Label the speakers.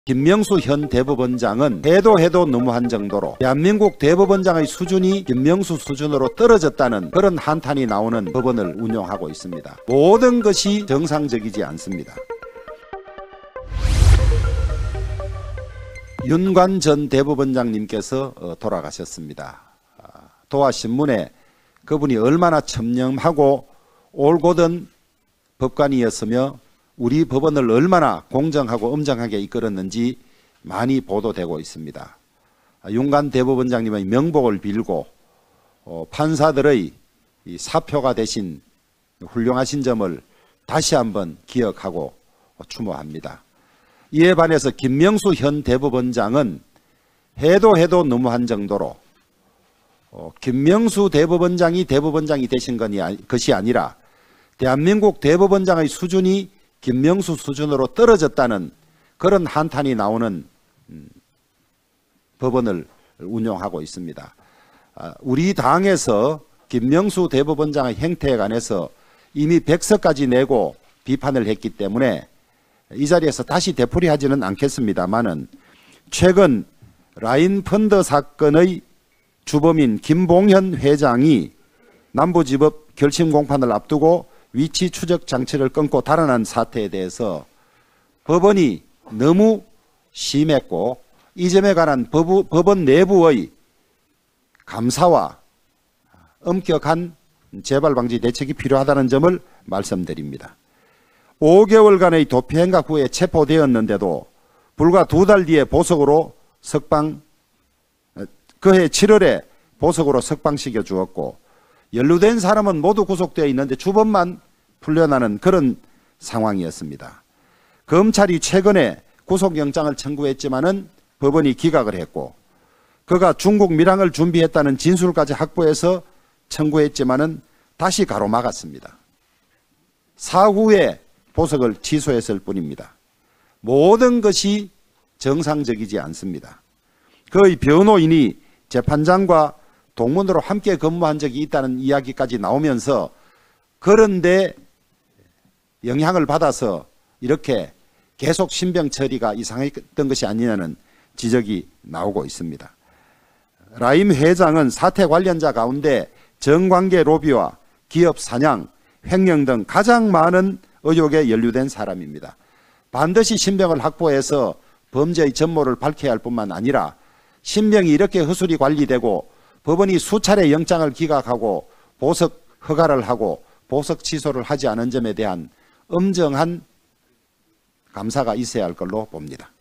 Speaker 1: 김명수 현 대법원장은 해도 너무한 정도로 대한민국 대법원장의 수준이 김명수 수준으로 떨어졌다는 그런 한탄이 나오는 법원을 운영하고 있습니다. 모든 것이 정상적이지 않습니다. 윤관 전 대법원장님께서 돌아가셨습니다. 도화신문에 그분이 얼마나 청렴하고 올곧은 법관이었으며 우리 법원을 얼마나 공정하고 엄정하게 이끌었는지 많이 보도되고 있습니다. 윤관 대법원장님의 명복을 빌고 판사들의 사표가 되신 훌륭하신 점을 다시 한번 기억하고 추모합니다. 이에 반해서 김명수 현 대법원장은 해도 너무한 정도로 김명수 대법원장이 되신 것이 아니라 대한민국 대법원장의 수준이 김명수 수준으로 떨어졌다는 그런 한탄이 나오는 법원을 운영하고 있습니다. 우리 당에서 김명수 대법원장의 행태에 관해서 이미 백서까지 내고 비판을 했기 때문에 이 자리에서 다시 되풀이하지는 않겠습니다만은 최근 라인펀드 사건의 주범인 김봉현 회장이 남부지법 결심 공판을 앞두고 위치 추적 장치를 끊고 달아난 사태에 대해서 법원이 너무 심했고 이 점에 관한 법원 내부의 감사와 엄격한 재발방지 대책이 필요하다는 점을 말씀드립니다. 5개월간의 도피 행각 후에 체포되었는데도 불과 2달 뒤에 보석으로 그해 7월에 보석으로 석방시켜 주었고 연루된 사람은 모두 구속되어 있는데 주범만 풀려나는 그런 상황이었습니다. 검찰이 최근에 구속영장을 청구했지만은 법원이 기각을 했고 그가 중국 밀항을 준비했다는 진술까지 확보해서 청구했지만은 다시 가로막았습니다. 사후에 보석을 취소했을 뿐입니다. 모든 것이 정상적이지 않습니다. 그의 변호인이 재판장과 동문으로 함께 근무한 적이 있다는 이야기까지 나오면서 그런데 영향을 받아서 이렇게 계속 신병 처리가 이상했던 것이 아니냐는 지적이 나오고 있습니다. 라임 회장은 사태 관련자 가운데 정관계 로비와 기업 사냥, 횡령 등 가장 많은 의혹에 연루된 사람입니다. 반드시 신병을 확보해서 범죄의 전모를 밝혀야 할 뿐만 아니라 신병이 이렇게 허술히 관리되고 법원이 수차례 영장을 기각하고 보석 허가를 하고 보석 취소를 하지 않은 점에 대한 엄정한 감사가 있어야 할 걸로 봅니다.